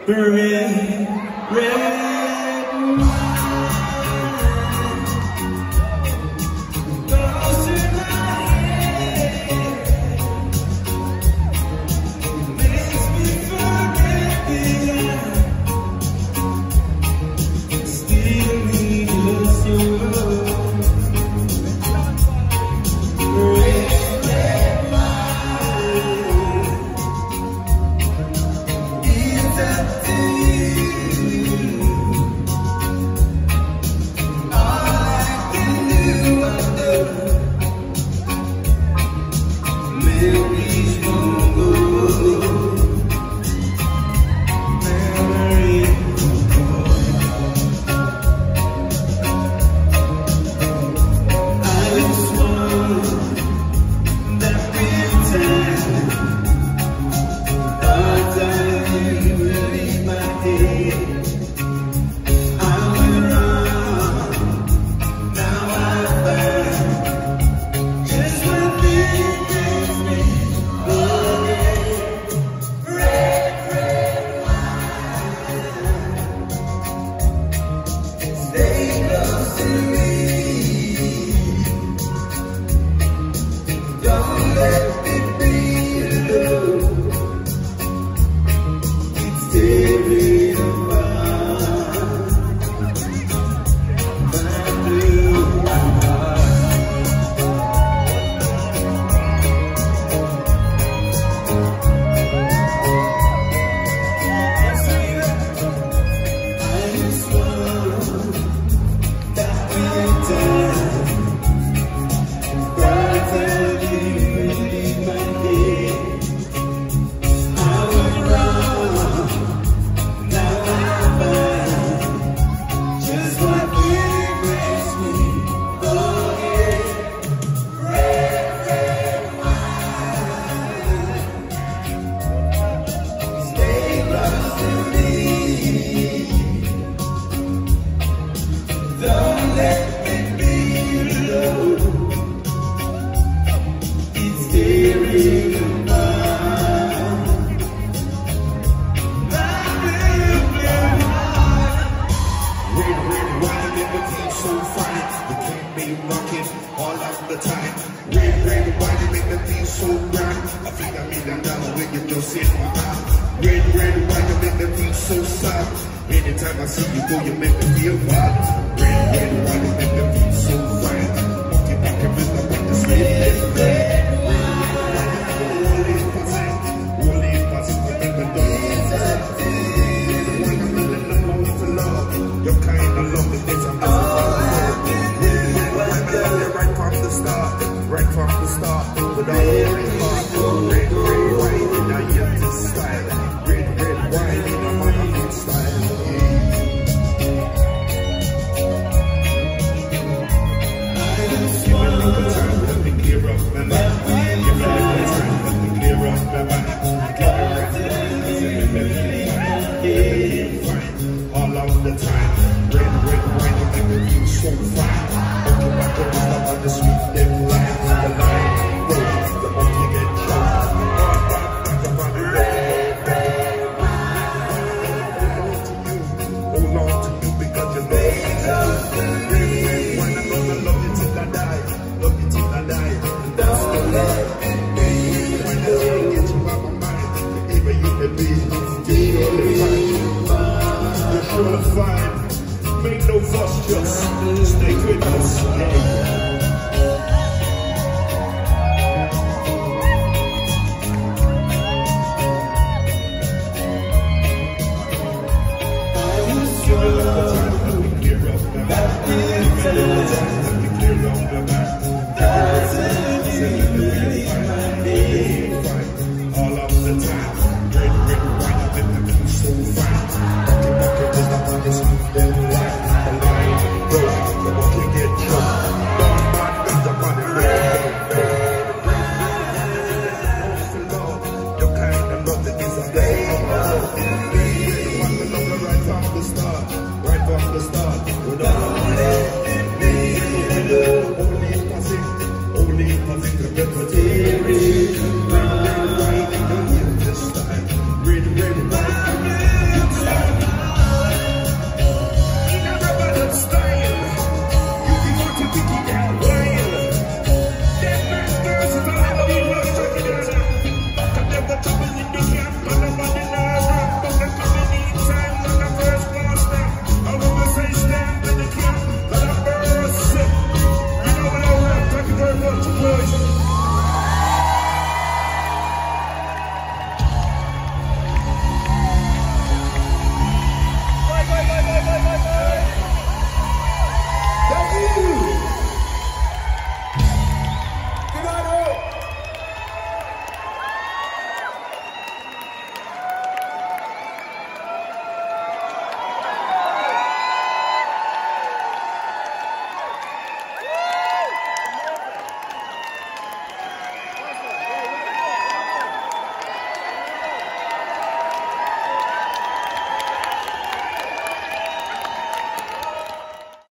red, red. Anytime I see you go, you make me feel wild. Red, red, wine, you make me feel so fine. Monkey, monkey, rhythm, I want to sleep. Red, red, holy passing, we make me dance. The one I'm living alone for love. Your kind of love, the things I'm right from the start, right from the start, with all the right heart. Red, red, wine, in a empty style. Red, red, wine, in a motherfucking style. All of the time, red, red, wine, you make me feel so fine. Walking back to the top of the street, they fly. The line goes, the monkey get choked. All back up on the road. Hold on to you because you know red, red wine, I'm gonna love you till I die. Love you till I die. That's the love. When I get you out of my mind, even you can be the only one. You're fine, make no fuss, just stay with us. I was yours.